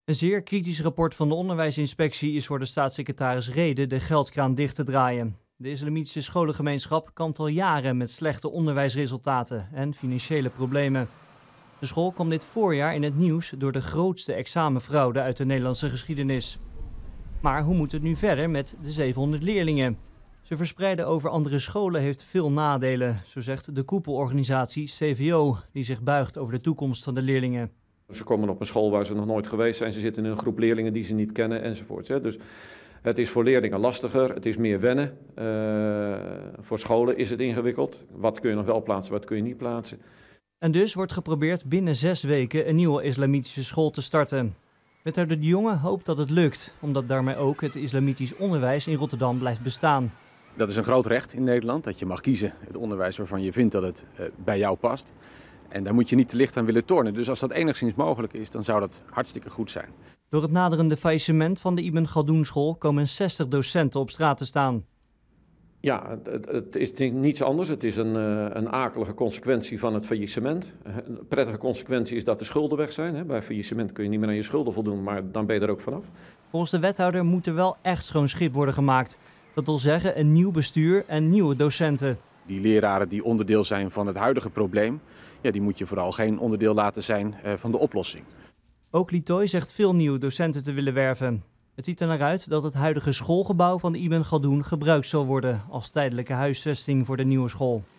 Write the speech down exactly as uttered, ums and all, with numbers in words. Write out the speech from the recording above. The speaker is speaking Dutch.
Een zeer kritisch rapport van de onderwijsinspectie is voor de staatssecretaris reden de geldkraan dicht te draaien. De islamitische scholengemeenschap kampt al jaren met slechte onderwijsresultaten en financiële problemen. De school kwam dit voorjaar in het nieuws door de grootste examenfraude uit de Nederlandse geschiedenis. Maar hoe moet het nu verder met de zevenhonderd leerlingen? Ze verspreiden over andere scholen heeft veel nadelen, zo zegt de koepelorganisatie C V O, die zich buigt over de toekomst van de leerlingen. Ze komen op een school waar ze nog nooit geweest zijn, ze zitten in een groep leerlingen die ze niet kennen enzovoort. Dus het is voor leerlingen lastiger, het is meer wennen. Uh, voor scholen is het ingewikkeld. Wat kun je nog wel plaatsen, wat kun je niet plaatsen. En dus wordt geprobeerd binnen zes weken een nieuwe islamitische school te starten. Wethouder De Jonge hoopt dat het lukt, omdat daarmee ook het islamitisch onderwijs in Rotterdam blijft bestaan. Dat is een groot recht in Nederland, dat je mag kiezen het onderwijs waarvan je vindt dat het uh, bij jou past. En daar moet je niet te licht aan willen tornen. Dus als dat enigszins mogelijk is, dan zou dat hartstikke goed zijn. Door het naderende faillissement van de Ibn Galdoen school komen zestig docenten op straat te staan. Ja, het, het is niets anders. Het is een, een akelige consequentie van het faillissement. Een prettige consequentie is dat de schulden weg zijn. Bij faillissement kun je niet meer aan je schulden voldoen, maar dan ben je er ook vanaf. Volgens de wethouder moet er wel echt schoon schip worden gemaakt. Dat wil zeggen een nieuw bestuur en nieuwe docenten. Die leraren die onderdeel zijn van het huidige probleem, ja, die moet je vooral geen onderdeel laten zijn uh, van de oplossing. Ook Lietoy zegt veel nieuwe docenten te willen werven. Het ziet er naar uit dat het huidige schoolgebouw van de Ibn Galdoen gebruikt zal worden als tijdelijke huisvesting voor de nieuwe school.